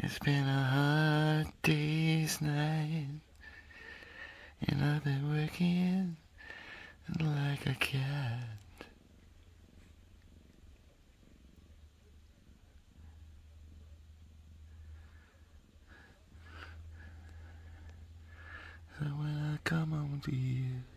It's been a hard day's night, and I've been working like a cat. So when I come home to you,